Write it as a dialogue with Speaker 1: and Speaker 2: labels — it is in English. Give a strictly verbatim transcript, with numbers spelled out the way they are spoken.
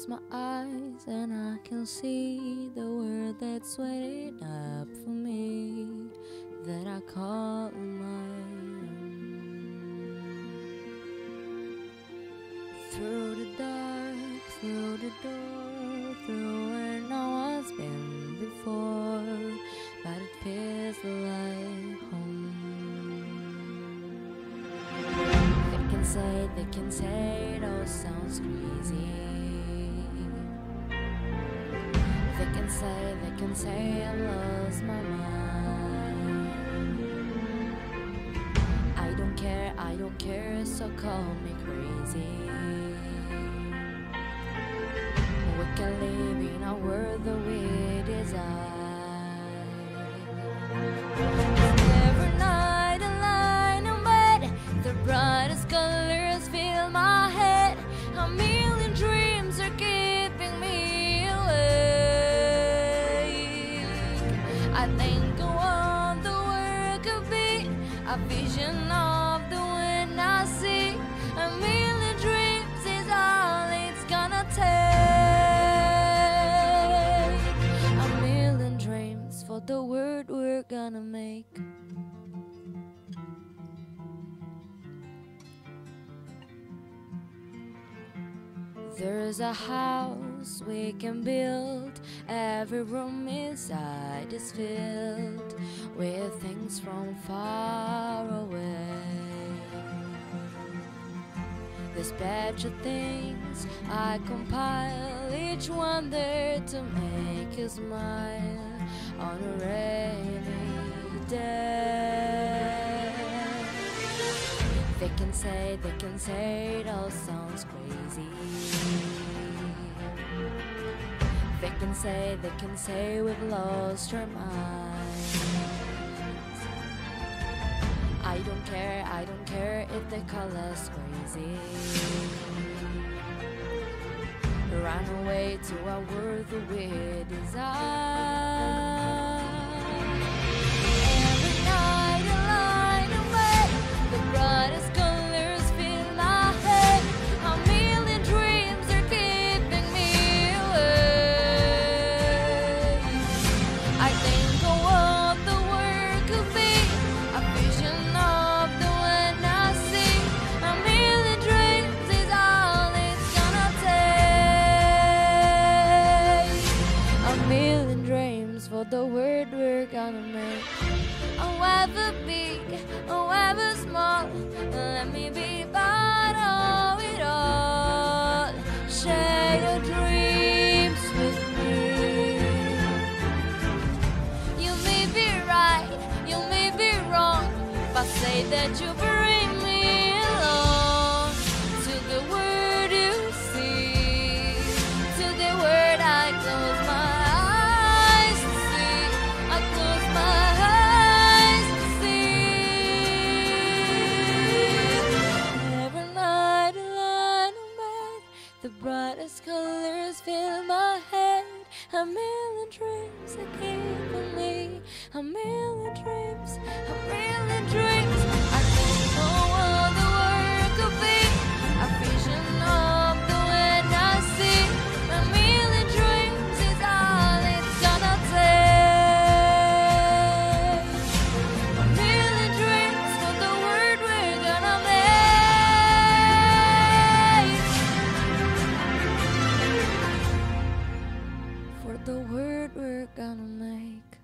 Speaker 1: close my eyes and I can see the world that's waiting up for me, that I call my own. Through the dark, through the door, through where no one's been before, but it feels like home. They can say, they can say it all sounds crazy. They can say, they can say I lost my mind. I don't care, I don't care, so call me crazy. We can live in a world that we desire. Every night I lie in bed, the brightest colors fill my head. A million dreams are keeping me awake. I think of what the world could be, a vision of the wind I see. A million dreams is all it's gonna take. A million dreams for the world we're gonna make. There's a house we can build, every room inside is filled with things from far away. The special things I compile, each one there to make you smile on a rainy day. They can say, they can say it all sounds crazy. They can say, they can say we've lost our minds. I don't care, I don't care if they call us crazy. Run away to a world that we desire. Every night I lie in bed, the brightest colors fill my head. A million dreams are keeping me awake. I think of what the world could be, a vision of the one I see. A million dreams is all it's gonna take. A million dreams for the world we're gonna make. However big, however small, let me be part of it all. Share your dreams with me. You may be right, you may be wrong, but say that you bring me along to the world you see, to the world I close my eyes to see. I close my eyes to see. Every night I lie in bed, the brightest colors fill my head. A million dreams are keeping me. A million dreams, a million dreams. I think of what the world could be, a vision of the wind I see. A million dreams is all it's gonna take. A million dreams for the world we're gonna make. For the world we're gonna make.